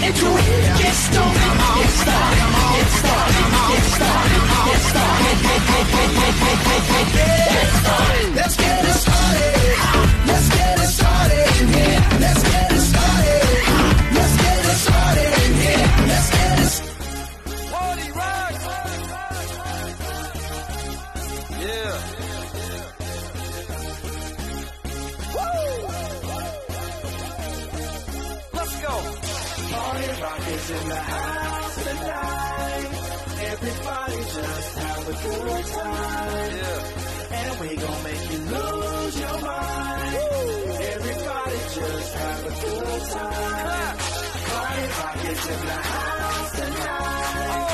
into it. Get stoned, get started, get started, get started, get started, get started. Let's get it started. Let's get it started in here. Let's get it started. Let's get it started in here. Let's get it. Party rock. Yeah. Let's go. Party rock is in the house tonight. Everybody just have a good time. Yeah. And we gon' make you lose your mind. Everybody just have a good time. Party rock is in the house tonight.